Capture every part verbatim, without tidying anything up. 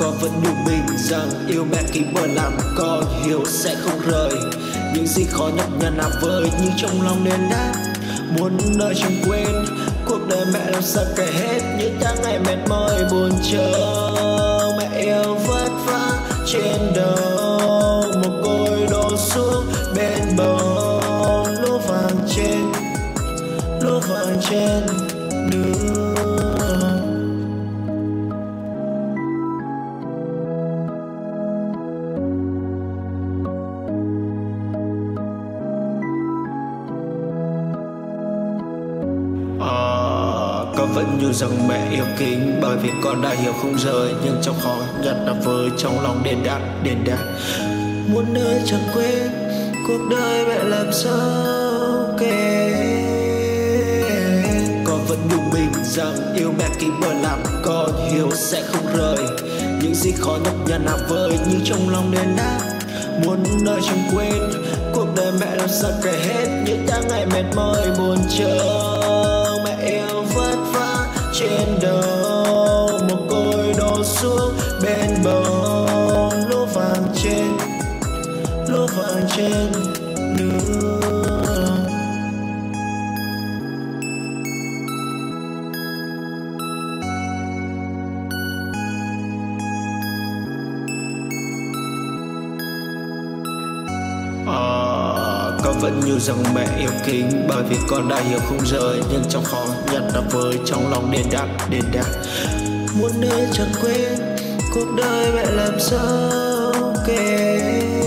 Con vẫn nhủ mình rằng yêu mẹ khi bờ làm con hiểu sẽ không rời. Những gì khó nhọc nhằn nào vơi nhưng trong lòng nên đã muốn nơi chẳng quên. Cuộc đời mẹ làm sao kể hết những tháng ngày mệt mỏi buồn chờ. Mẹ yêu vất vả trên đầu, một côi đổ xuống bên bờ. Lúa vàng trên, lúa vàng trên đường. Con vẫn nhủ rằng mẹ yêu kính, bởi vì con đã hiểu không rời. Nhưng trong khó nhất là với trong lòng đền đáp, đền đáp muốn nơi chẳng quên. Cuộc đời mẹ làm sao kể. Con vẫn nhủ mình rằng yêu mẹ khi bờ làm con hiểu sẽ không rời. Những gì khó nhọc nhằn nào vơi nhưng trong lòng đền đáp muốn nơi chẳng quên. Cuộc đời mẹ làm sao kể hết những tháng ngày mệt mỏi buồn chờ. Mẹ yêu vất vả trên đầu, một côi đổ xuống bên bờ. Lúa vàng trên, lúa vàng trên đường. Con vẫn nhủ rằng mẹ yêu kính, bởi vì con đã hiểu không rời. Nhưng trong khó nhất là với trong lòng đền đáp, đền đáp muốn nơi chẳng quên. Cuộc đời mẹ làm sao kể.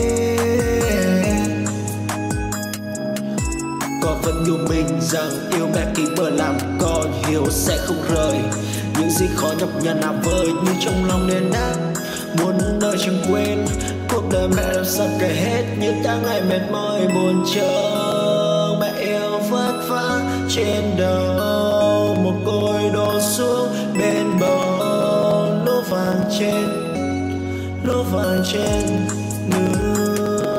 Con vẫn nhủ mình rằng yêu mẹ khi bờ làm con hiểu sẽ không rời. Những gì khó nhọc nhằn nào vơi nhưng trong lòng đền đáp muốn nơi chẳng quên. Cuộc đời mẹ làm sao kể hết những tháng ngày mệt mỏi buồn chờ. Mẹ yêu vất vả trên đầu, một côi đổ xuống bên bờ. Lúa vàng trên, lúa vàng trên đường.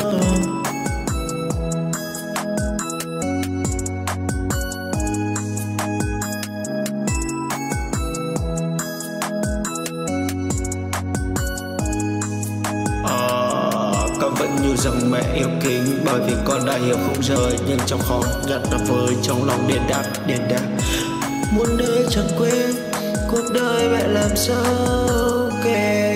Con vẫn nhủ rằng mẹ yêu kính, bởi vì con đã hiểu không rời. Nhưng trong khó nhất là với trong lòng đền đáp, đền đáp muốn nơi chẳng quên. Cuộc đời mẹ làm sao kể.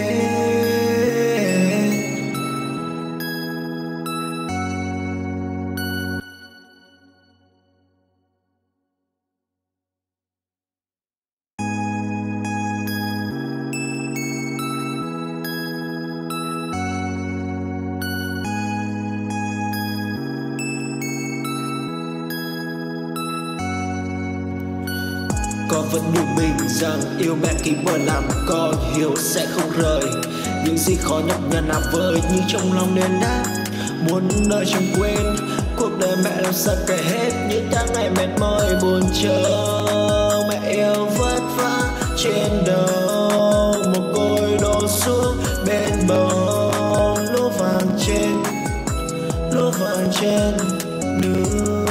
Con vẫn nhủ mình rằng yêu mẹ khi bờ làm con hiểu sẽ không rời. Những gì khó nhọc nhằn nào vơi nhưng trong lòng đền đáp muốn nơi chẳng quên. Cuộc đời mẹ làm sao kể hết những tháng ngày mệt mỏi buồn chờ. Mẹ yêu vất vả trên đầu, một côi đổ xuống bên bờ. Lúa vàng trên, lúa vàng trên đường.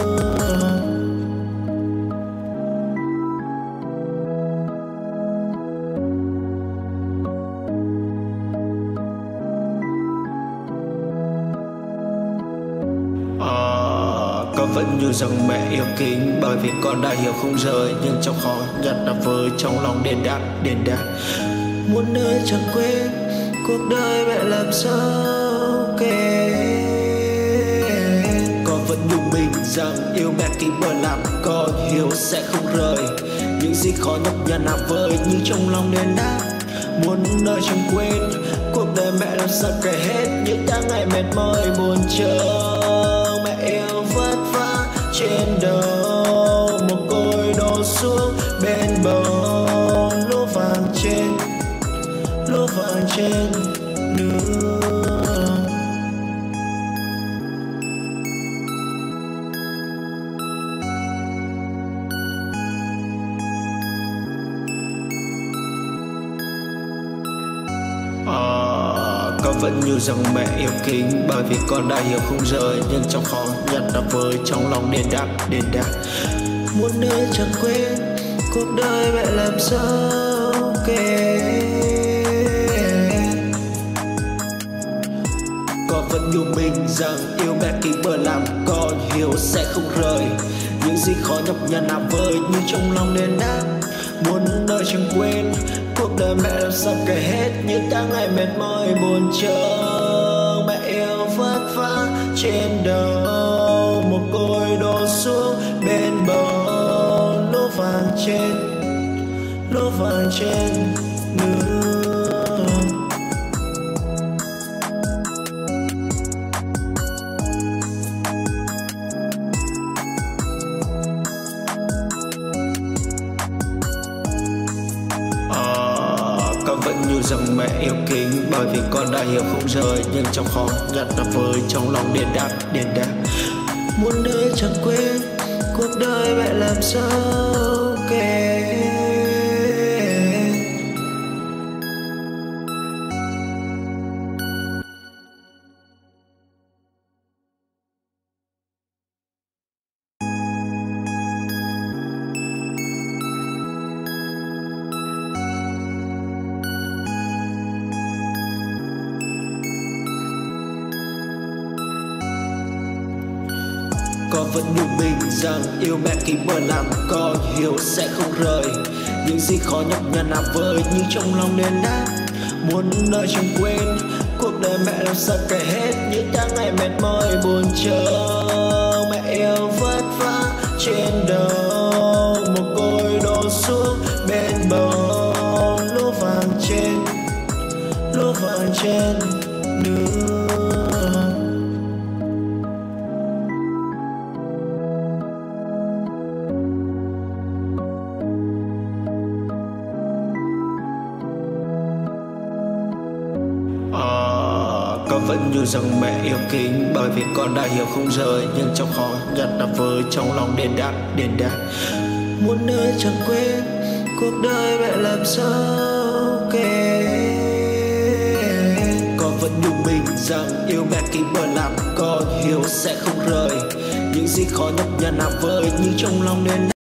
Con vẫn nhủ rằng mẹ yêu kính, bởi vì con đã hiểu không rời. Nhưng trong khó nhất là với trong lòng đền đáp, đền đáp muốn nơi chẳng quên. Cuộc đời mẹ làm sao kể. Con vẫn nhủ mình rằng yêu mẹ khi bờ làm con hiểu sẽ không rời. Những gì khó nhọc nhằn nào vơi nhưng trong lòng đền đáp muốn nơi chẳng quên. Cuộc đời mẹ làm sao kể hết những tháng ngày mệt mỏi buồn chờ. Mẹ yêu vất vả trên đầu, một côi đổ xuống bên bờ. Lúa vàng trên, lúa vàng trên đường. Con vẫn nhủ rằng mẹ yêu kính, bởi vì con đã hiểu không rời. Nhưng trong khó nhất là với trong lòng đền đáp, đền đáp muốn nơi chẳng quên. Cuộc đời mẹ làm sao kể. nhủ mình rằng yêu mẹ kính bờ làm con hiếu sẽ không rời. Những gì khó nhọc nhằn nào vơi như trong lòng nên đã muốn đời chẳng quên. Cuộc đời mẹ làm sao kể hết những tháng ngày mệt mỏi buồn chờ. Mẹ yêu vất vả trên đầu một côi đổ xuống bên bờ lúa vàng trên lúa vàng trên nước. Con vẫn như rằng mẹ yêu kính bởi vì con đã hiểu không rời. Nhưng trong khó nhặt là vơi trong lòng điền đáp điền đáp muốn đời chẳng quên cuộc đời mẹ làm sao kể. Con vẫn nhủ mình rằng yêu mẹ kính bờ làm con hiếu sẽ không rời. Những gì khó nhọc nhằn nào vơi như trong lòng nên đã muốn đời chẳng quên. Cuộc đời mẹ làm sao kể hết những tháng ngày mệt mỏi buồn chờ. Mẹ yêu vất vả trên đầu một côi đổ xuống bên bờ lúa vàng trên lúa vàng trên nước. Con vẫn như rằng mẹ yêu kính bởi vì con đã hiểu không rời. Nhưng trong khó nhặt là vơi trong lòng đền đáp đền đáp muốn nơi chẳng quên cuộc đời mẹ làm sao kể. Con vẫn nhủ mình rằng yêu mẹ kính bờ làm con hiếu sẽ không rời. Những gì khó nhọc nhằn nào vơi như trong lòng đền đáp.